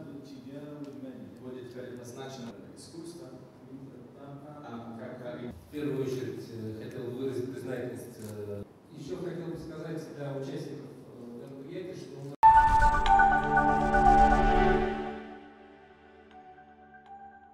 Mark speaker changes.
Speaker 1: будет предназначено для искусства. В первую очередь хотел выразить признательность